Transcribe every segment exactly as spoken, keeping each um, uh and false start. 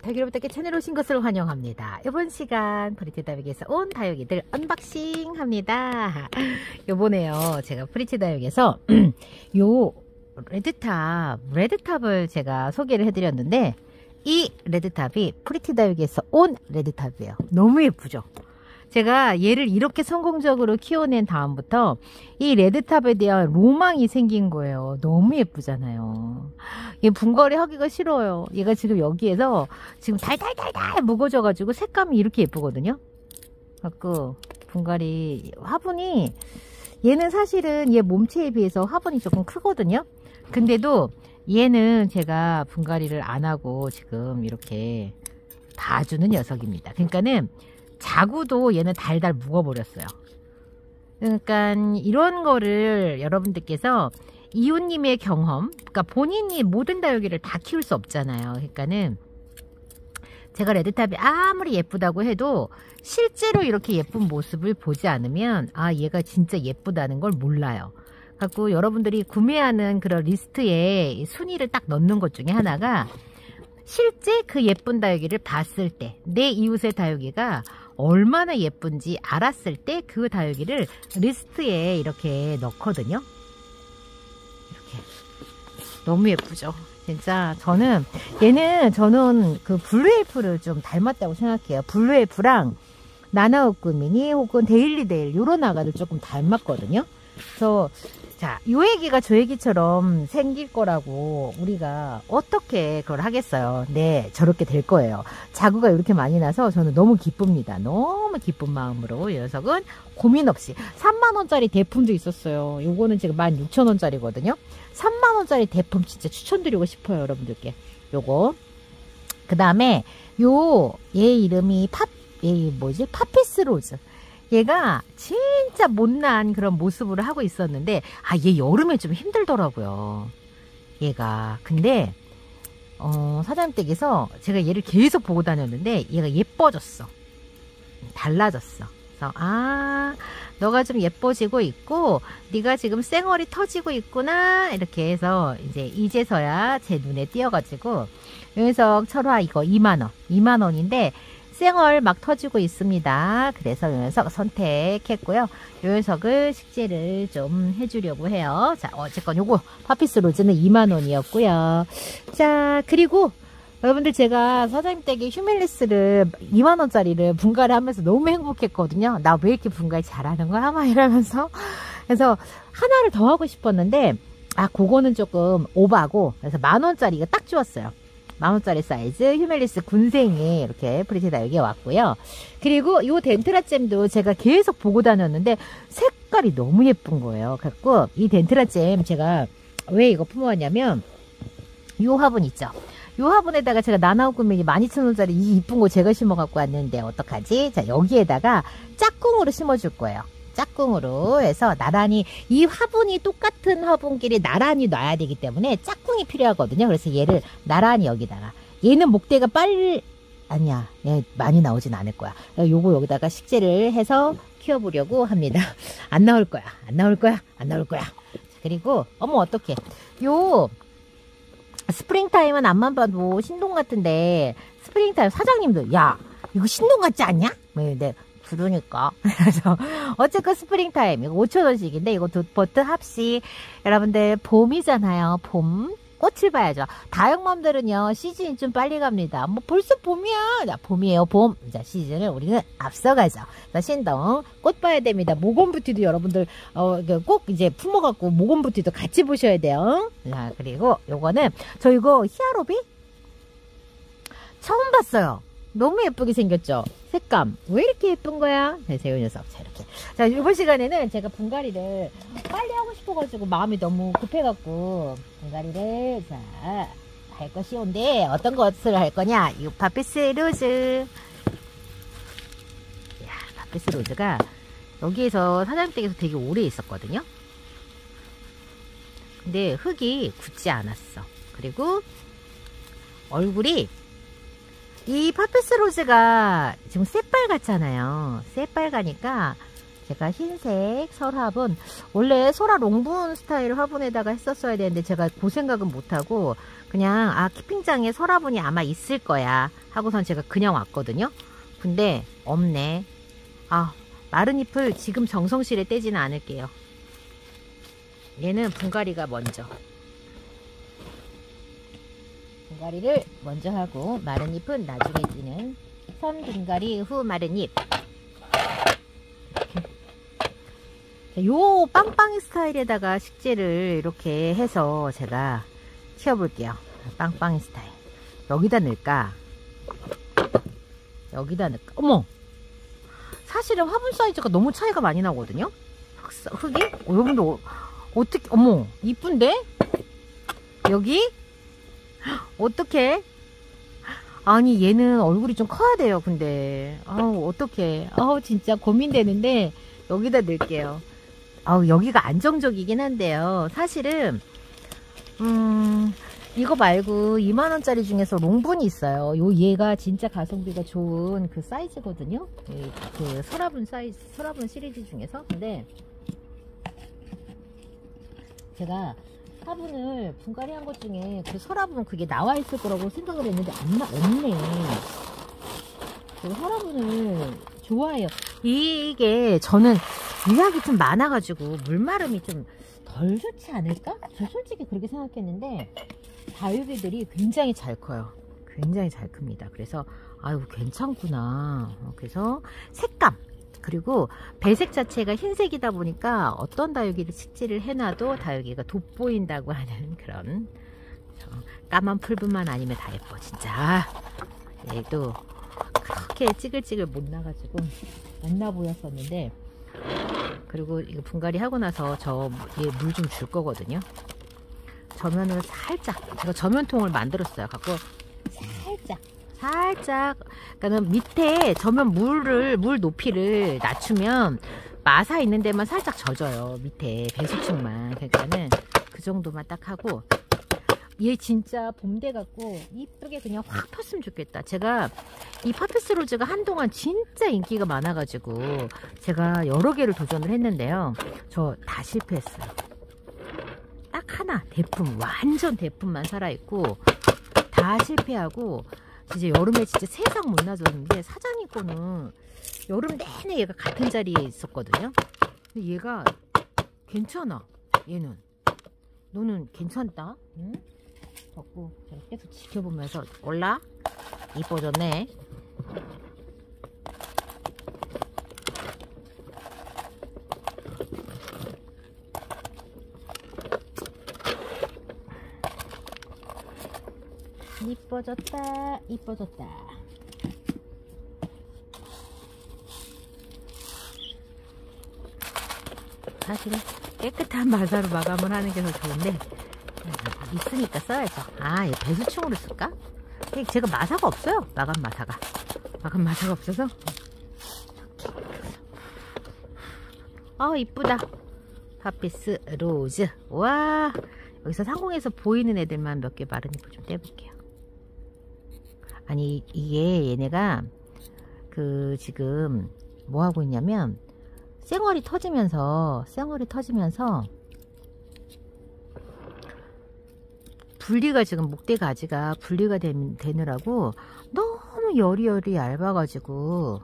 다육이로부터 채널에 오신 것을 환영합니다. 이번 시간 프리티 다육에서 온 다육이들 언박싱 합니다. 요번에요 제가 프리티 다육에서 요 레드탑 레드탑을 제가 소개를 해드렸는데, 이 레드탑이 프리티 다육에서 온 레드탑이에요. 너무 예쁘죠? 제가 얘를 이렇게 성공적으로 키워낸 다음부터 이 레드탑에 대한 로망이 생긴 거예요. 너무 예쁘잖아요. 얘 분갈이 하기가 싫어요. 얘가 지금 여기에서 지금 달달달달 묵어져가지고 색감이 이렇게 예쁘거든요. 갖고 분갈이 화분이, 얘는 사실은 얘 몸체에 비해서 화분이 조금 크거든요. 근데도 얘는 제가 분갈이를 안 하고 지금 이렇게 봐주는 녀석입니다. 그러니까는 자구도 얘는 달달 묵어버렸어요. 그러니까 이런 거를 여러분들께서 이웃님의 경험, 그러니까 본인이 모든 다육이를 다 키울 수 없잖아요. 그러니까는 제가 레드탑이 아무리 예쁘다고 해도 실제로 이렇게 예쁜 모습을 보지 않으면 아, 얘가 진짜 예쁘다는 걸 몰라요. 갖고 여러분들이 구매하는 그런 리스트에 순위를 딱 넣는 것 중에 하나가, 실제 그 예쁜 다육이를 봤을 때 내 이웃의 다육이가 얼마나 예쁜지 알았을 때 그 다육이를 리스트에 이렇게 넣거든요. 이렇게 너무 예쁘죠? 진짜 저는 얘는 저는 그 블루엘프를 좀 닮았다고 생각해요. 블루엘프랑 나나우꾸미니 혹은 데일리데일 요런 아가를 조금 닮았거든요. 그래서 자, 요 애기가 저 애기처럼 생길 거라고 우리가 어떻게 그걸 하겠어요. 네, 저렇게 될 거예요. 자구가 이렇게 많이 나서 저는 너무 기쁩니다. 너무 기쁜 마음으로 이 녀석은 고민 없이 삼만 원짜리 대품도 있었어요. 요거는 지금 만 육천 원짜리거든요. 삼만 원짜리 대품 진짜 추천드리고 싶어요, 여러분들께. 요거. 그 다음에 요 얘 이름이 팝, 얘 뭐지? 파피스로즈. 얘가 진짜 못난 그런 모습을 하고 있었는데, 아, 얘 여름에 좀 힘들더라고요. 얘가. 근데 어, 사장님 댁에서 제가 얘를 계속 보고 다녔는데 얘가 예뻐졌어. 달라졌어. 그래서 아, 너가 좀 예뻐지고 있고 네가 지금 쌩얼이 터지고 있구나, 이렇게 해서 이제 이제서야 제 눈에 띄어가지고, 요 녀석 철화 이거 이만 원 이만 원인데 쌩얼 막 터지고 있습니다. 그래서 이 녀석 선택했고요. 이 녀석을 식재를 좀 해주려고 해요. 자, 어쨌건 요거 파피스 로즈는 이만 원이었고요. 자, 그리고 여러분들 제가 사장님 댁에 휴밀리스를 이만 원짜리를 분갈이 하면서 너무 행복했거든요. 나 왜 이렇게 분갈이 잘하는 거야? 막 이러면서. 그래서 하나를 더 하고 싶었는데, 아, 그거는 조금 오바고, 그래서 만 원짜리가 딱 좋았어요. 만원짜리 사이즈 휴멜리스 군생이 이렇게 프리티 다육에 왔고요. 그리고 요 덴트라잼도 제가 계속 보고 다녔는데 색깔이 너무 예쁜 거예요. 그래서 이 덴트라잼 제가 왜 이거 품어왔냐면, 요 화분 있죠? 요 화분에다가 제가 나나우꾸미니 만 이천 원짜리 이 이쁜 거 제가 심어 갖고 왔는데 어떡하지? 자, 여기에다가 짝꿍으로 심어줄 거예요. 짝꿍으로 해서 나란히, 이 화분이 똑같은 화분끼리 나란히 놔야 되기 때문에 짝꿍이 필요하거든요. 그래서 얘를 나란히 여기다가, 얘는 목대가 빨리, 아니야, 얘 많이 나오진 않을 거야. 요거 여기다가 식재를 해서 키워보려고 합니다. 안 나올 거야, 안 나올 거야, 안 나올 거야. 그리고 어머 어떡해, 요 스프링타임은 앞만 봐도 신동 같은데, 스프링타임 사장님도 야 이거 신동 같지 않냐? 네, 그러니까. 그래서 어쨌건 스프링타임 이거 오천 원씩인데 이거 두 버트 합시. 여러분들 봄이잖아요. 봄 꽃을 봐야죠. 다육맘들은요 시즌이 좀 빨리 갑니다. 뭐 벌써 봄이야. 자, 봄이에요, 봄. 자, 시즌을 우리는 앞서가죠. 자, 신동 꽃 봐야 됩니다. 모건부티도 여러분들 어, 꼭 이제 품어갖고 모건부티도 같이 보셔야 돼요. 자, 그리고 요거는 저 이거 히아로비 처음 봤어요. 너무 예쁘게 생겼죠? 색감. 왜 이렇게 예쁜 거야? 그래서 이 녀석. 자, 이렇게. 자, 이번 시간에는 제가 분갈이를 빨리 하고 싶어가지고 마음이 너무 급해갖고 분갈이를, 자, 할 것이 온데 어떤 것을 할 거냐? 이 파피스 로즈. 야, 파피스 로즈가 여기에서 사장님 댁에서 되게 오래 있었거든요? 근데 흙이 굳지 않았어. 그리고 얼굴이, 이 파피스 로즈가 지금 새빨 같잖아요. 새빨 가니까 제가 흰색 설화분, 원래 소라 롱분 스타일 화분에다가 했었어야 되는데 제가 그 생각은 못하고 그냥 아 키핑장에 설화분이 아마 있을 거야 하고선 제가 그냥 왔거든요. 근데 없네. 아, 마른 잎을 지금 정성스레 떼지는 않을게요. 얘는 분갈이가 먼저. 분갈이를 먼저 하고 마른 잎은 나중에 찌는 선 분갈이 후 마른 잎. 요 빵빵이 스타일에다가 식재를 이렇게 해서 제가 키워볼게요. 빵빵이 스타일. 여기다 넣을까? 여기다 넣을까? 어머! 사실은 화분 사이즈가 너무 차이가 많이 나거든요? 흙, 흙이? 어, 여러분들, 어, 어떻게, 어머, 이쁜데? 여기? 어떡해? 아니, 얘는 얼굴이 좀 커야 돼요, 근데. 아우, 어떡해. 아우, 진짜 고민되는데, 여기다 넣을게요. 아우, 여기가 안정적이긴 한데요. 사실은, 음, 이거 말고 이만 원짜리 중에서 롱분이 있어요. 요 얘가 진짜 가성비가 좋은 그 사이즈거든요. 그 설화분 사이즈, 설화분 시리즈 중에서. 근데 제가 화분을 분갈이 한 것 중에 그 설화분 그게 나와 있을 거라고 생각을 했는데 안 나, 없네. 그 설화분을 좋아해요. 이게 저는 유약이 좀 많아가지고 물마름이 좀 덜 좋지 않을까? 저 솔직히 그렇게 생각했는데 다육이들이 굉장히 잘 커요. 굉장히 잘 큽니다. 그래서 아유 괜찮구나. 그래서 색감 그리고 배색 자체가 흰색이다 보니까 어떤 다육이를 식재를 해놔도 다육이가 돋보인다고 하는 그런 까만 풀분만 아니면 다 예뻐 진짜. 얘도 그렇게 찌글찌글 못 나가지고 못 나 보였었는데 그리고 이거 분갈이 하고 나서 저 얘 물 좀 줄 거거든요. 저면을 살짝 제가 저면통을 만들었어요. 갖고 살짝 살짝 그러니까 밑에 저면 물을 물 높이를 낮추면 마사 있는 데만 살짝 젖어요. 밑에 배수층만. 그러니까는 그 정도만 딱 하고 얘 진짜 봄돼 갖고 이쁘게 그냥 확 폈으면 좋겠다. 제가 이 파피스 로즈가 한동안 진짜 인기가 많아가지고 제가 여러 개를 도전을 했는데요. 저 다 실패했어요. 딱 하나 대품, 완전 대품만 살아있고 다 실패하고 진짜 여름에 진짜 세상 못 나졌는데 사장님 거는 여름 내내 얘가 같은 자리에 있었거든요. 근데 얘가 괜찮아. 얘는 너는 괜찮다. 응? 걷고 제가 계속 지켜보면서 올라 이뻐졌네. 이뻐졌다 이뻐졌다. 사실은 깨끗한 마사로 마감을 하는 게 더 좋은데 있으니까 써야죠. 아, 이거 배수충으로 쓸까? 제가 마사가 없어요. 마감 마사가. 마감 마사가 없어서. 아, 이쁘다. 파피스 로즈. 와, 여기서 상공에서 보이는 애들만 몇 개 마른 잎을 좀 떼볼게요. 아니, 이게 얘네가 그 지금 뭐 하고 있냐면 쌩얼이 터지면서 쌩얼이 터지면서 분리가 지금 목대 가지가 분리가 되, 되느라고 너무 여리여리 얇아가지고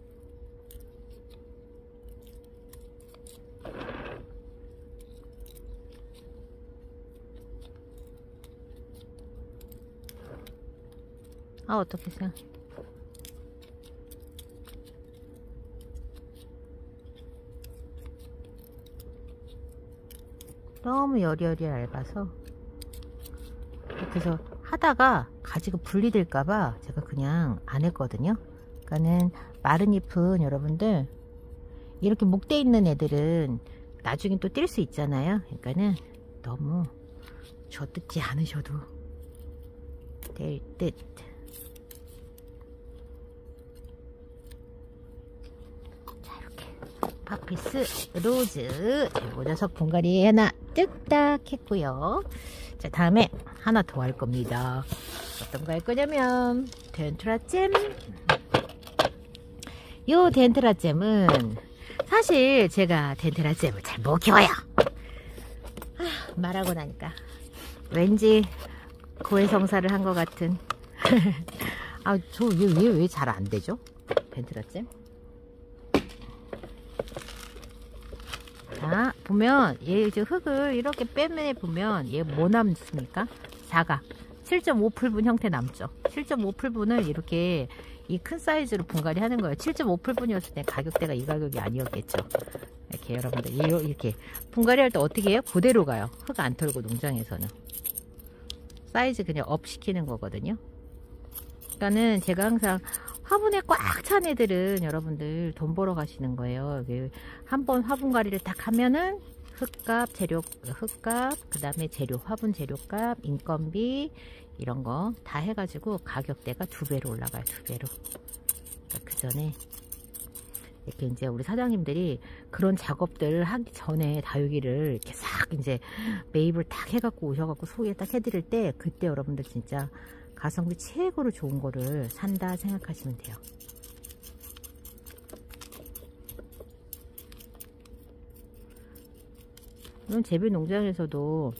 아 어떡하세요. 너무 여리여리 얇아서 그래서 하다가 가지가 분리될까봐 제가 그냥 안 했거든요. 그러니까는 마른 잎은 여러분들 이렇게 목대 있는 애들은 나중에 또 뛸 수 있잖아요. 그러니까는 너무 젖듣지 않으셔도 될 듯. 자, 이렇게 파피스 로즈 요 녀석 분갈이 하나 뚝딱 했고요. 자, 다음에 하나 더 할 겁니다. 어떤 거 할 거냐면 덴트라잼. 요 덴트라잼은 사실 제가 덴트라 잼을 잘 못 키워요. 아, 말하고 나니까 왠지 고해성사를 한 것 같은. 아, 저 왜 왜 왜 잘 안 되죠? 덴트라 잼. 자, 보면 얘 이제 흙을 이렇게 빼면 보면 얘 뭐 남습니까? 사각. 칠 점 오 풀분 형태 남죠. 칠 점 오 풀분을 이렇게 이 큰 사이즈로 분갈이 하는 거예요. 칠 점 오 풀분이었을 때 가격대가 이 가격이 아니었겠죠. 이렇게 여러분들 이렇게 분갈이 할 때 어떻게 해요? 그대로 가요. 흙 안 털고 농장에서는 사이즈 그냥 업 시키는 거거든요. 그러니까는 제가 항상 화분에 꽉 찬 애들은 여러분들 돈 벌어 가시는 거예요. 한번 화분갈이를 딱 하면은 흙값, 재료, 흙값, 그 다음에 재료, 화분 재료값, 인건비 이런 거 다 해가지고 가격대가 두 배로 올라가요. 두 배로. 그러니까 그 전에 이렇게 이제 우리 사장님들이 그런 작업들을 하기 전에 다육이를 이렇게 싹 이제 매입을 딱 해갖고 오셔갖고 소개 딱 해드릴 때 그때 여러분들 진짜 가성비 최고로 좋은 거를 산다 생각하시면 돼요. 물론 재배 농장에서도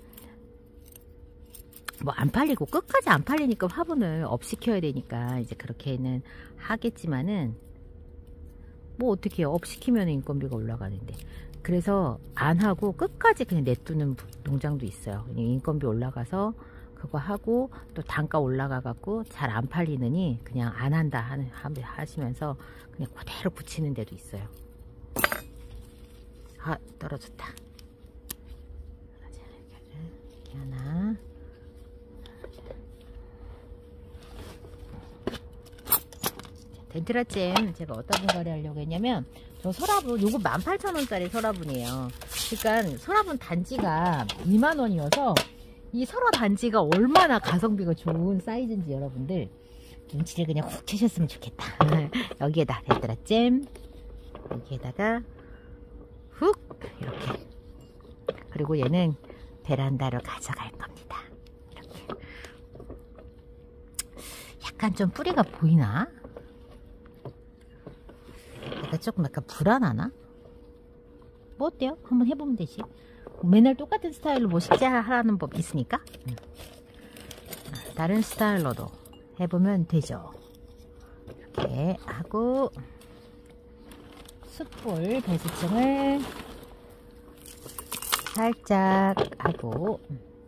뭐 안 팔리고 끝까지 안 팔리니까 화분을 업 시켜야 되니까 이제 그렇게는 하겠지만은 뭐 어떻게 업 시키면 인건비가 올라가는데 그래서 안 하고 끝까지 그냥 내두는 농장도 있어요. 그냥 인건비 올라가서 그거 하고 또 단가 올라가 갖고 잘 안 팔리느니 그냥 안 한다 하는 하시면서 그냥 그대로 붙이는 데도 있어요. 아, 떨어졌다. 이렇게 하나. 덴트라 잼 제가 어디다 분갈이 하려고 했냐면 저 서라분 요거 만 팔천 원짜리 서라분이에요. 그러니까 서라분 단지가 이만 원이어서 이 서라 단지가 얼마나 가성비가 좋은 사이즈인지 여러분들 눈치를 그냥 훅 채셨으면 좋겠다. 여기에다 덴트라 잼 여기에다가 훅 이렇게 그리고 얘는 베란다로 가져갈 겁니다. 이렇게 약간 좀 뿌리가 보이나? 약간 조금 약간 불안하나? 뭐 어때요? 한번 해보면 되지. 맨날 똑같은 스타일로 뭐 식재하라는 법 있으니까 응. 다른 스타일로도 해보면 되죠. 이렇게 하고 숯불 배수층을 살짝 하고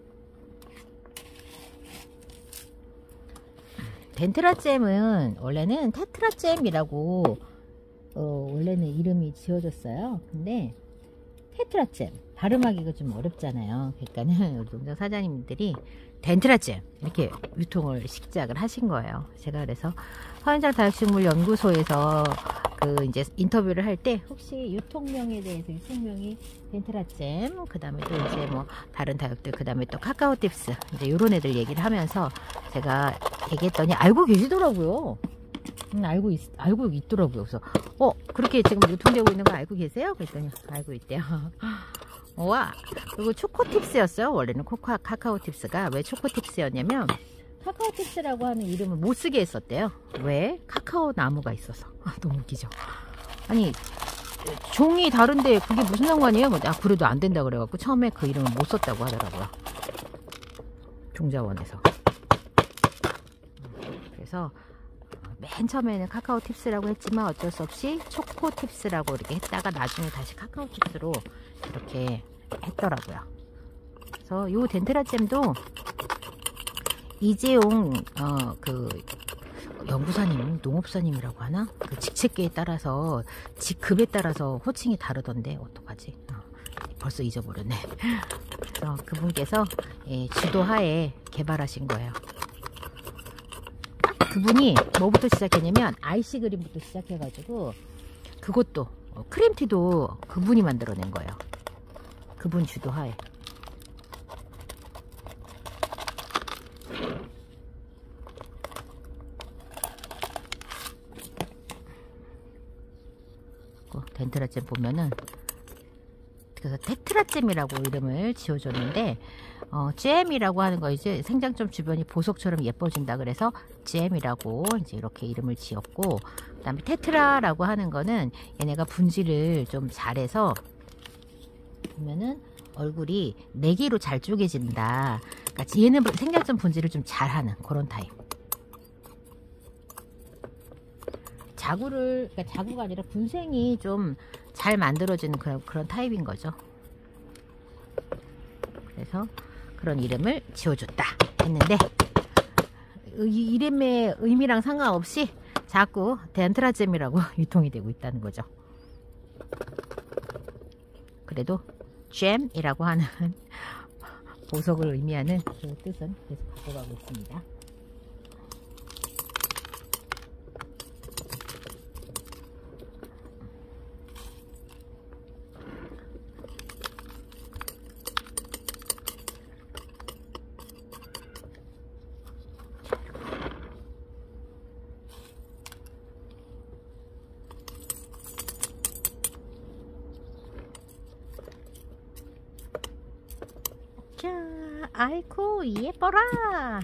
덴트라 잼은 원래는 테트라 잼이라고 어, 원래는 이름이 지어졌어요. 근데 테트라 잼 발음하기가 좀 어렵잖아요. 그러니까는 우리 농장 사장님들이 덴트라 잼 이렇게 유통을 시작을 하신 거예요. 제가 그래서 화연장 다육식물 연구소에서 그 이제 인터뷰를 할 때 혹시 유통명에 대해서 유통명이 덴트라 잼, 그 다음에 또 이제 뭐 다른 다육들, 그 다음에 또 카카오 팁스 이제 요런 애들 얘기를 하면서 제가 얘기했더니 알고 계시더라고요. 음, 알고 있, 알고 있더라고요. 그래서 어 그렇게 지금 유통되고 있는 거 알고 계세요? 그랬더니 알고 있대요. 와 그리고 초코팁스였어요. 원래는 코카, 카카오팁스가 왜 초코팁스였냐면 카카오팁스라고 하는 이름을 못 쓰게 했었대요. 왜? 카카오 나무가 있어서. 너무 웃기죠. 아니 종이 다른데 그게 무슨 상관이에요? 아 그래도 안 된다 그래갖고 처음에 그 이름을 못 썼다고 하더라고요. 종자원에서. 그래서 맨 처음에는 카카오 팁스라고 했지만 어쩔 수 없이 초코 팁스라고 이렇게 했다가 나중에 다시 카카오 팁스로 이렇게 했더라고요. 그래서 요 덴트라 잼도 이재용 어, 그 연구사님, 농업사님이라고 하나? 그 직책계에 따라서 직급에 따라서 호칭이 다르던데 어떡하지? 어, 벌써 잊어버렸네. 그래서 그분께서 예, 주도하에 개발하신 거예요. 그분이 뭐부터 시작했냐면 아이씨 그림부터 시작해가지고 그것도 어, 크림티도 그분이 만들어낸 거예요. 그분 주도하에. 덴트라 잼 보면은 그래서 테트라잼이라고 이름을 지어줬는데, 어, 잼이라고 하는 거 이제 생장점 주변이 보석처럼 예뻐진다 그래서 잼이라고 이제 이렇게 이름을 지었고, 그 다음에 테트라라고 하는 거는 얘네가 분질을 좀 잘해서 보면은 얼굴이 네 개로 잘 쪼개진다. 그러니까 얘는 생장점 분질을 좀 잘하는 그런 타입. 자구를, 그러니까 자구가 아니라 군생이 좀 잘 만들어지는 그런, 그런 타입인 거죠. 그래서 그런 이름을 지어줬다 했는데, 이 이름의 의미랑 상관없이 자꾸 덴트라잼이라고 유통이 되고 있다는 거죠. 그래도 잼이라고 하는 보석을 의미하는 그 뜻은 계속 갖고 가고 있습니다. 자, 아이고 예뻐라.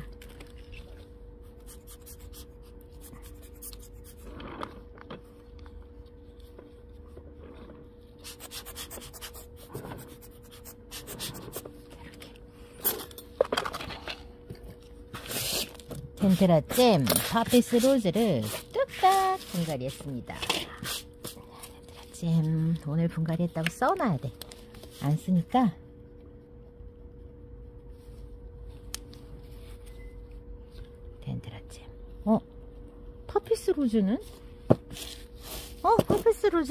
텐트라잼 파피스 로즈를 뚝딱 분갈이 했습니다. 텐트라잼 오늘 분갈이 했다고 써놔야 돼. 안 쓰니까 텐트라잼. 어? 파피스 로즈는? 어? 파피스 로즈.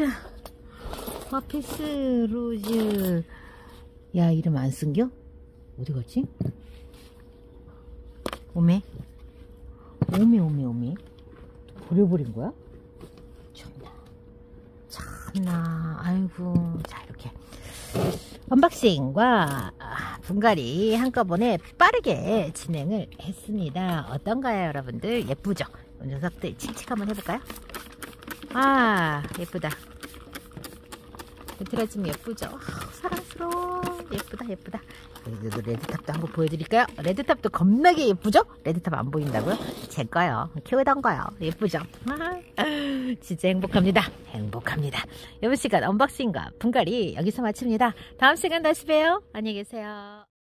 파피스 로즈. 야, 이름 안 쓴겨? 어디 갔지? 오메? 오메, 오메, 오메. 버려버린 거야? 참나. 참나. 아이고. 자, 이렇게. 언박싱과 분갈이 한꺼번에 빠르게 진행을 했습니다. 어떤가요, 여러분들? 예쁘죠? 이 녀석들 칙칙 한번 해볼까요? 아, 예쁘다. 테트라잼 예쁘죠? 아, 사랑스러워. 예쁘다, 예쁘다. 레드탑도 한번 보여드릴까요? 레드탑도 겁나게 예쁘죠? 레드탑 안 보인다고요? 제 거요. 키우던 거요. 예쁘죠? 아, 진짜 행복합니다. 행복합니다. 이번 시간 언박싱과 분갈이 여기서 마칩니다. 다음 시간 다시 봬요. 안녕히 계세요.